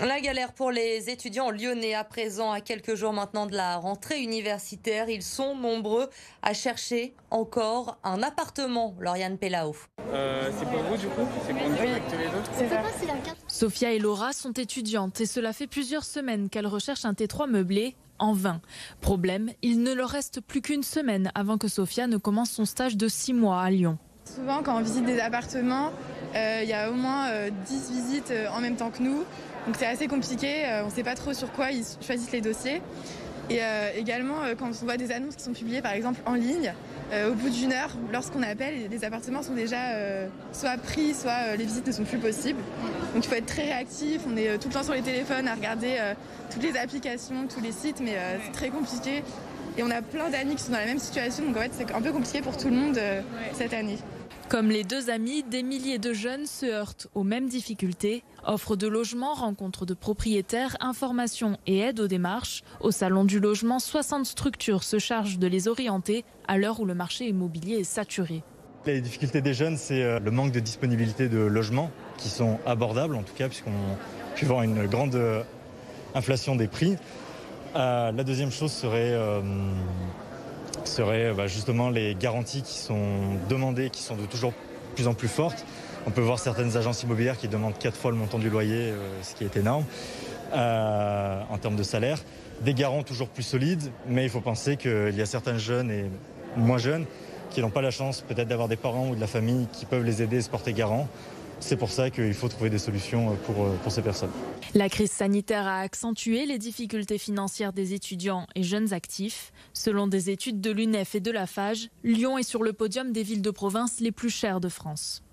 La galère pour les étudiants lyonnais à présent, à quelques jours maintenant de la rentrée universitaire. Ils sont nombreux à chercher encore un appartement. Lauriane Pellao. C'est pour vous du coup? C'est pour nous contacter les autres? C'est ça. Sophia et Laura sont étudiantes et cela fait plusieurs semaines qu'elles recherchent un T3 meublé. En vain. Problème, il ne leur reste plus qu'une semaine avant que Sophia ne commence son stage de 6 mois à Lyon. Souvent, quand on visite des appartements, il y a au moins 10 visites en même temps que nous. Donc c'est assez compliqué, on ne sait pas trop sur quoi ils choisissent les dossiers. Et également, quand on voit des annonces qui sont publiées par exemple en ligne, au bout d'une heure, lorsqu'on appelle, les appartements sont déjà soit pris, soit les visites ne sont plus possibles. Donc il faut être très réactif, on est tout le temps sur les téléphones à regarder toutes les applications, tous les sites, mais c'est très compliqué. Et on a plein d'amis qui sont dans la même situation, donc en fait c'est un peu compliqué pour tout le monde cette année. Comme les deux amis, des milliers de jeunes se heurtent aux mêmes difficultés. Offre de logement, rencontre de propriétaires, information et aide aux démarches. Au salon du logement, 60 structures se chargent de les orienter à l'heure où le marché immobilier est saturé. Les difficultés des jeunes, c'est le manque de disponibilité de logements qui sont abordables en tout cas, puisqu'on peut voir une grande inflation des prix. La deuxième chose serait justement les garanties qui sont demandées, qui sont de toujours plus en plus fortes. On peut voir certaines agences immobilières qui demandent 4 fois le montant du loyer, ce qui est énorme en termes de salaire. Des garants toujours plus solides, mais il faut penser qu'il y a certains jeunes et moins jeunes qui n'ont pas la chance peut-être d'avoir des parents ou de la famille qui peuvent les aider à se porter garant. C'est pour ça qu'il faut trouver des solutions pour ces personnes. La crise sanitaire a accentué les difficultés financières des étudiants et jeunes actifs. Selon des études de l'UNEF et de la FAGE, Lyon est sur le podium des villes de province les plus chères de France.